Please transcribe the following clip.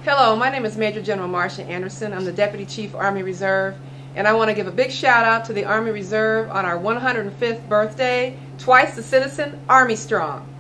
Hello, my name is Major General Marcia Anderson. I'm the Deputy Chief Army Reserve, and I want to give a big shout out to the Army Reserve on our 105th birthday. Twice the citizen, Army strong.